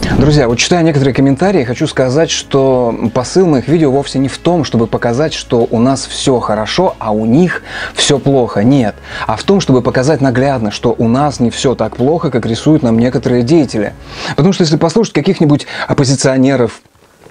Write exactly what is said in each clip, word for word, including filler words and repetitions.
Друзья, вот читая некоторые комментарии, хочу сказать, что посыл моих видео вовсе не в том, чтобы показать, что у нас все хорошо, а у них все плохо. Нет. А в том, чтобы показать наглядно, что у нас не все так плохо, как рисуют нам некоторые деятели. Потому что если послушать каких-нибудь оппозиционеров,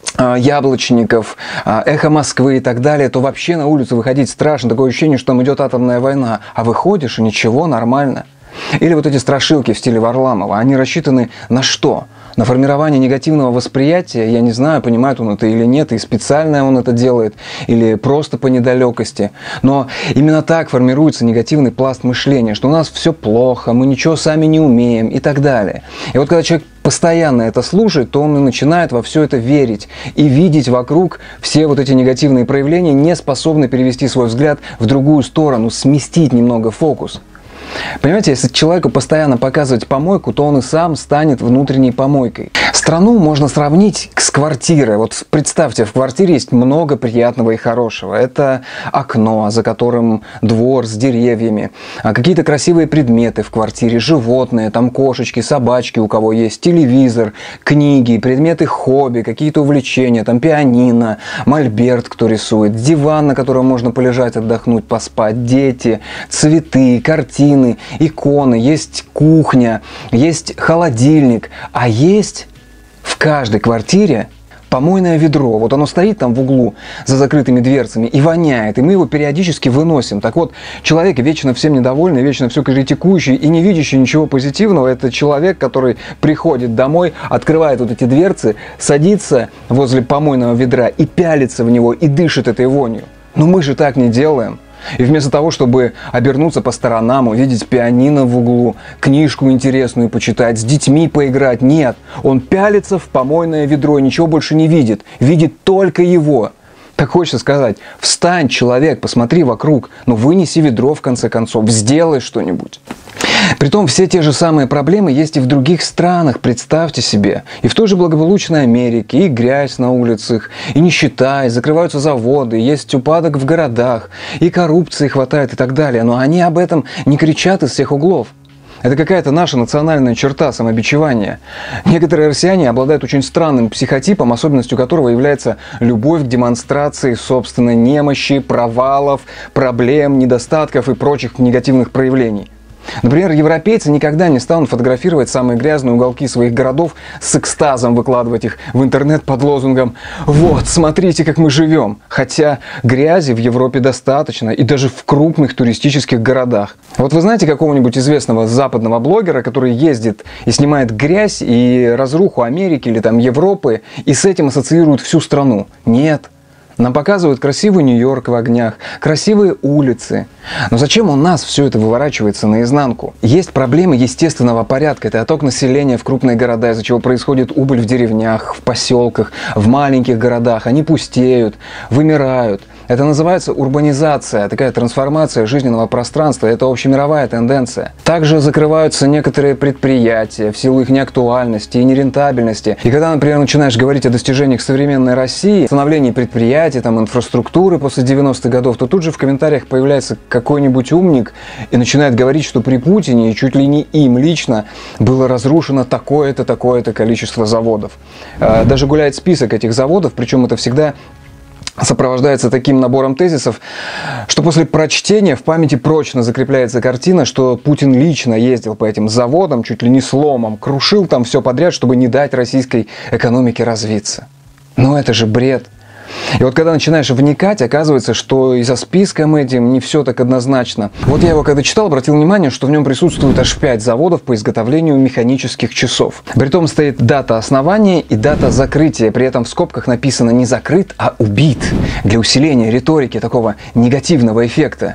яблочников, Эхо Москвы и так далее, то вообще на улицу выходить страшно. Такое ощущение, что там идет атомная война. А выходишь, и ничего, нормально. Или вот эти страшилки в стиле Варламова, они рассчитаны на что? На формирование негативного восприятия, я не знаю, понимает он это или нет, и специально он это делает, или просто по недалекости. Но именно так формируется негативный пласт мышления, что у нас все плохо, мы ничего сами не умеем и так далее. И вот когда человек постоянно это слушает, то он и начинает во все это верить и видеть вокруг все вот эти негативные проявления, не способны перевести свой взгляд в другую сторону, сместить немного фокус. Понимаете, если человеку постоянно показывать помойку, то он и сам станет внутренней помойкой. Страну можно сравнить с квартирой. Вот представьте, в квартире есть много приятного и хорошего. Это окно, за которым двор с деревьями, какие-то красивые предметы в квартире, животные, там кошечки, собачки у кого есть, телевизор, книги, предметы хобби, какие-то увлечения, там пианино, мольберт, кто рисует, диван, на котором можно полежать, отдохнуть, поспать, дети, цветы, картины, иконы, есть кухня, есть холодильник, а есть в каждой квартире помойное ведро. Вот оно стоит там в углу за закрытыми дверцами и воняет, и мы его периодически выносим. Так вот, человек вечно всем недовольный, вечно все критикующий и не видящий ничего позитивного, это человек, который приходит домой, открывает вот эти дверцы, садится возле помойного ведра и пялится в него, и дышит этой вонью. Но мы же так не делаем. И вместо того, чтобы обернуться по сторонам, увидеть пианино в углу, книжку интересную почитать, с детьми поиграть, нет. Он пялится в помойное ведро и ничего больше не видит. Видит только его. Так хочется сказать: встань, человек, посмотри вокруг, но вынеси ведро в конце концов, сделай что-нибудь. Притом все те же самые проблемы есть и в других странах, представьте себе. И в той же благополучной Америке, и грязь на улицах, и нищета, и закрываются заводы, есть упадок в городах, и коррупции хватает и так далее. Но они об этом не кричат из всех углов. Это какая-то наша национальная черта самобичевания. Некоторые россияне обладают очень странным психотипом, особенностью которого является любовь к демонстрации собственной немощи, провалов, проблем, недостатков и прочих негативных проявлений. Например, европейцы никогда не станут фотографировать самые грязные уголки своих городов с экстазом, выкладывать их в интернет под лозунгом «Вот, смотрите, как мы живем». Хотя грязи в Европе достаточно, и даже в крупных туристических городах. Вот вы знаете какого-нибудь известного западного блогера, который ездит и снимает грязь и разруху Америки или там Европы, и с этим ассоциирует всю страну? Нет. Нам показывают красивый Нью-Йорк в огнях, красивые улицы. Но зачем у нас все это выворачивается наизнанку? Есть проблемы естественного порядка. Это отток населения в крупные города, из-за чего происходит убыль в деревнях, в поселках, в маленьких городах. Они пустеют, вымирают. Это называется урбанизация, такая трансформация жизненного пространства. Это общемировая тенденция. Также закрываются некоторые предприятия в силу их неактуальности и нерентабельности. И когда, например, начинаешь говорить о достижениях современной России, становлении предприятий, там, инфраструктуры после девяностых годов, то тут же в комментариях появляется какой-нибудь умник и начинает говорить, что при Путине, и чуть ли не им лично, было разрушено такое-то, такое-то количество заводов. Даже гуляет список этих заводов, причем это всегда сопровождается таким набором тезисов, что после прочтения в памяти прочно закрепляется картина, что Путин лично ездил по этим заводам, чуть ли не с ломом, крушил там все подряд, чтобы не дать российской экономике развиться. Но это же бред. И вот когда начинаешь вникать, оказывается, что и за списком этим не все так однозначно. Вот я его когда читал, обратил внимание, что в нем присутствует аж пять заводов по изготовлению механических часов. Притом стоит дата основания и дата закрытия. При этом в скобках написано не закрыт, а убит. Для усиления риторики такого негативного эффекта.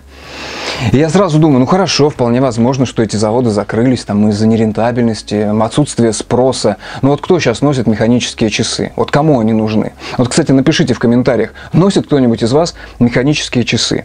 И я сразу думаю, ну хорошо, вполне возможно, что эти заводы закрылись там из-за нерентабельности, отсутствия спроса. Но вот кто сейчас носит механические часы? Вот кому они нужны? Вот, кстати, напишите в комментариях, носит кто-нибудь из вас механические часы?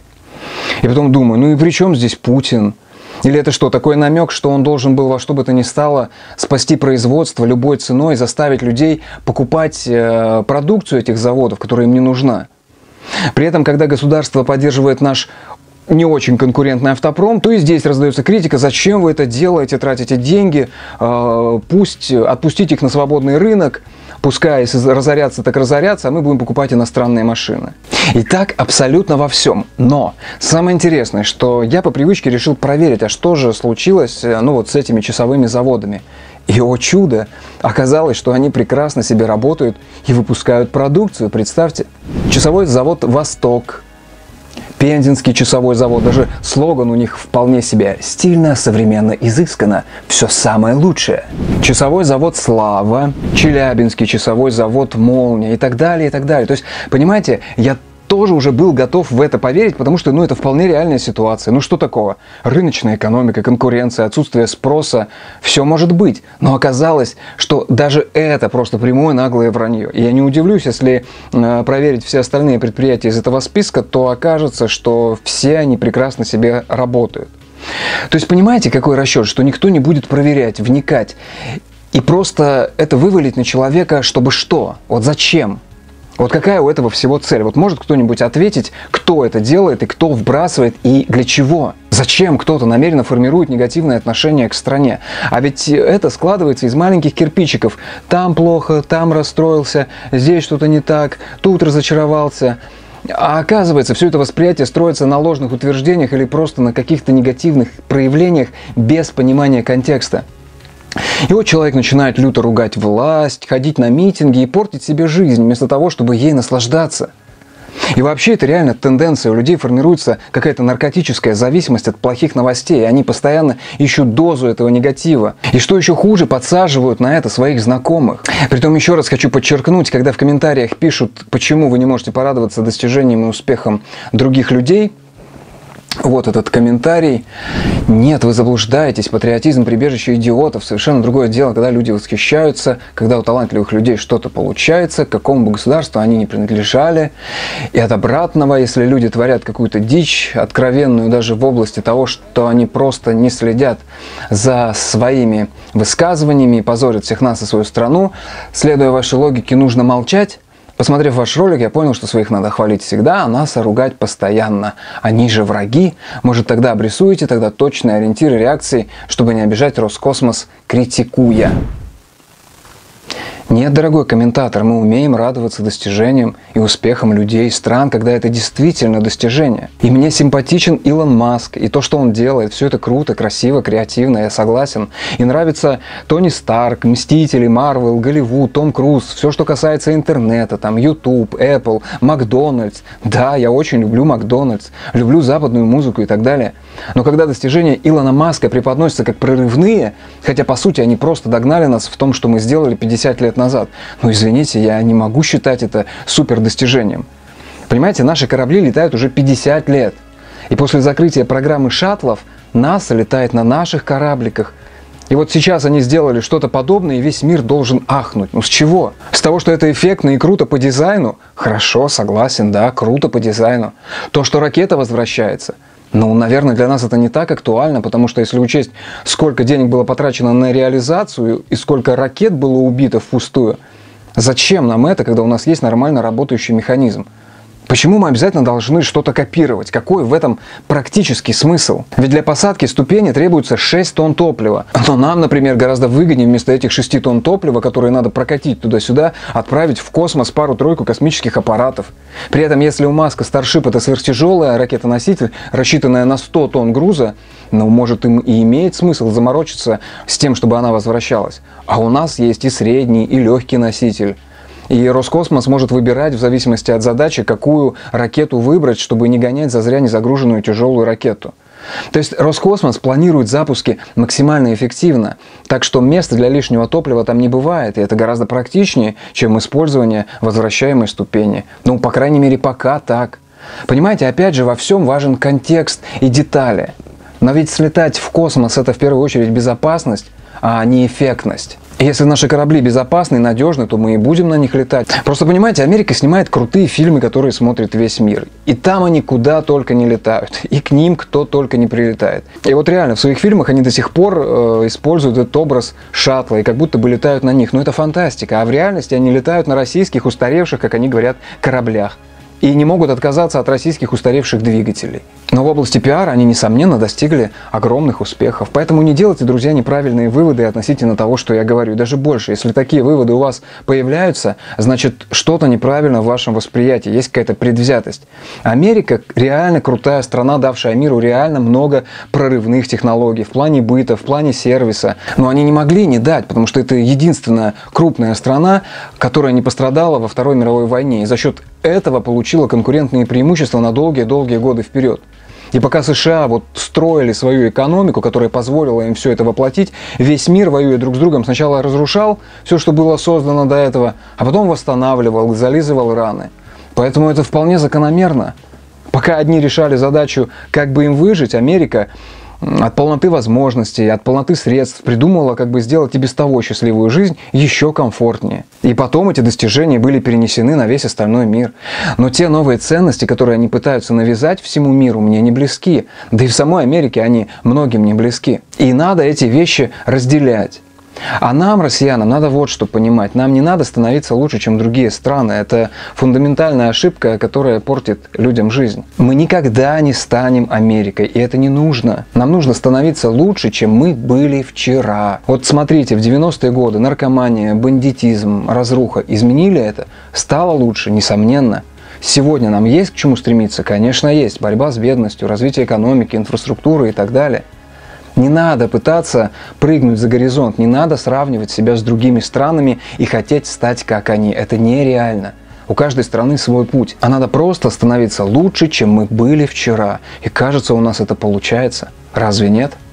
И потом думаю, ну и при чем здесь Путин? Или это что, такой намек, что он должен был во что бы то ни стало спасти производство любой ценой, заставить людей покупать э, продукцию этих заводов, которая им не нужна? При этом, когда государство поддерживает наш не очень конкурентный автопром, то и здесь раздается критика, зачем вы это делаете, тратите деньги, пусть отпустите их на свободный рынок, пускай если разорятся, так разорятся, а мы будем покупать иностранные машины. И так абсолютно во всем. Но самое интересное, что я по привычке решил проверить, а что же случилось, ну вот с этими часовыми заводами. И, о чудо, оказалось, что они прекрасно себе работают и выпускают продукцию. Представьте, часовой завод «Восток», Пензенский часовой завод, даже слоган у них вполне себе: стильно, современно, изысканно, все самое лучшее. Часовой завод «Слава», Челябинский часовой завод «Молния» и так далее, и так далее. То есть, понимаете, я тоже уже был готов в это поверить, потому что, ну, это вполне реальная ситуация. Ну, что такого? Рыночная экономика, конкуренция, отсутствие спроса, все может быть. Но оказалось, что даже это просто прямое наглое вранье. И я не удивлюсь, если э, проверить все остальные предприятия из этого списка, то окажется, что все они прекрасно себе работают. То есть, понимаете, какой расчет? Что никто не будет проверять, вникать. И просто это вывалить на человека, чтобы что? Вот зачем? Вот какая у этого всего цель? Вот может кто-нибудь ответить, кто это делает и кто вбрасывает и для чего? Зачем кто-то намеренно формирует негативное отношение к стране? А ведь это складывается из маленьких кирпичиков. Там плохо, там расстроился, здесь что-то не так, тут разочаровался. А оказывается, все это восприятие строится на ложных утверждениях или просто на каких-то негативных проявлениях без понимания контекста. И вот человек начинает люто ругать власть, ходить на митинги и портить себе жизнь, вместо того, чтобы ей наслаждаться. И вообще это реально тенденция. У людей формируется какая-то наркотическая зависимость от плохих новостей. И они постоянно ищут дозу этого негатива. И что еще хуже, подсаживают на это своих знакомых. Притом еще раз хочу подчеркнуть, когда в комментариях пишут, почему вы не можете порадоваться достижениям и успехам других людей, вот этот комментарий. Нет, вы заблуждаетесь. Патриотизм – прибежище идиотов. Совершенно другое дело, когда люди восхищаются, когда у талантливых людей что-то получается, к какому бы государству они не принадлежали. И от обратного, если люди творят какую-то дичь, откровенную даже в области того, что они просто не следят за своими высказываниями и позорят всех нас и свою страну, следуя вашей логике, нужно молчать. Посмотрев ваш ролик, я понял, что своих надо хвалить всегда, а нас ругать постоянно. Они же враги. Может, тогда обрисуете тогда точные ориентиры реакции, чтобы не обижать Роскосмос, критикуя. Нет, дорогой комментатор, мы умеем радоваться достижениям и успехам людей и стран, когда это действительно достижение. И мне симпатичен Илон Маск, и то, что он делает, все это круто, красиво, креативно, я согласен. И нравится Тони Старк, Мстители, Марвел, Голливуд, Том Круз, все, что касается интернета, там, YouTube, Apple, Макдональдс. Да, я очень люблю Макдональдс, люблю западную музыку и так далее. Но когда достижения Илона Маска преподносятся как прорывные, хотя по сути они просто догнали нас в том, что мы сделали пятьдесят лет назад. Ну, извините, я не могу считать это супер достижением. Понимаете, наши корабли летают уже пятьдесят лет. И после закрытия программы шаттлов НАСА летает на наших корабликах. И вот сейчас они сделали что-то подобное, и весь мир должен ахнуть. Ну с чего? С того, что это эффектно и круто по дизайну? Хорошо, согласен, да, круто по дизайну. То, что ракета возвращается? Ну, наверное, для нас это не так актуально, потому что если учесть, сколько денег было потрачено на реализацию и сколько ракет было убито впустую, зачем нам это, когда у нас есть нормально работающий механизм? Почему мы обязательно должны что-то копировать? Какой в этом практический смысл? Ведь для посадки ступени требуется шесть тонн топлива. Но нам, например, гораздо выгоднее вместо этих шести тонн топлива, которые надо прокатить туда-сюда, отправить в космос пару-тройку космических аппаратов. При этом, если у Маска Starship это сверхтяжелая ракета-носитель, рассчитанная на сто тонн груза, ну, может, им и имеет смысл заморочиться с тем, чтобы она возвращалась. А у нас есть и средний, и легкий носитель. И Роскосмос может выбирать в зависимости от задачи, какую ракету выбрать, чтобы не гонять зазря незагруженную тяжелую ракету. То есть Роскосмос планирует запуски максимально эффективно, так что места для лишнего топлива там не бывает, и это гораздо практичнее, чем использование возвращаемой ступени. Ну, по крайней мере, пока так. Понимаете, опять же, во всем важен контекст и детали. Но ведь слетать в космос – это в первую очередь безопасность, а не эффектность. И если наши корабли безопасны и надежны, то мы и будем на них летать. Просто понимаете, Америка снимает крутые фильмы, которые смотрит весь мир. И там они куда только не летают. И к ним кто только не прилетает. И вот реально, в своих фильмах они до сих пор э, используют этот образ шаттла, и как будто бы летают на них. Но это фантастика. А в реальности они летают на российских устаревших, как они говорят, кораблях. и не могут отказаться от российских устаревших двигателей. Но в области пиара они, несомненно, достигли огромных успехов. Поэтому не делайте, друзья, неправильные выводы относительно того, что я говорю. Даже больше, если такие выводы у вас появляются, значит, что-то неправильно в вашем восприятии, есть какая-то предвзятость. Америка реально крутая страна, давшая миру реально много прорывных технологий в плане быта, в плане сервиса. Но они не могли не дать, потому что это единственная крупная страна, которая не пострадала во Второй мировой войне. И за счет этого получила конкурентные преимущества на долгие-долгие годы вперед. И пока США вот строили свою экономику, которая позволила им все это воплотить, весь мир, воюя друг с другом, сначала разрушал все, что было создано до этого, а потом восстанавливал и зализывал раны. Поэтому это вполне закономерно. Пока одни решали задачу, как бы им выжить, Америка от полноты возможностей, от полноты средств придумала, как бы сделать и без того счастливую жизнь еще комфортнее. И потом эти достижения были перенесены на весь остальной мир. Но те новые ценности, которые они пытаются навязать всему миру, мне не близки. Да и в самой Америке они многим не близки. И надо эти вещи разделять. А нам, россиянам, надо вот что понимать. Нам не надо становиться лучше, чем другие страны. Это фундаментальная ошибка, которая портит людям жизнь. Мы никогда не станем Америкой, и это не нужно. Нам нужно становиться лучше, чем мы были вчера. Вот смотрите, в девяностые годы наркомания, бандитизм, разруха изменили это? Стало лучше, несомненно. Сегодня нам есть к чему стремиться? Конечно, есть. Борьба с бедностью, развитие экономики, инфраструктуры и так далее. Не надо пытаться прыгнуть за горизонт, не надо сравнивать себя с другими странами и хотеть стать как они. Это нереально. У каждой страны свой путь. А надо просто становиться лучше, чем мы были вчера. И кажется, у нас это получается. Разве нет?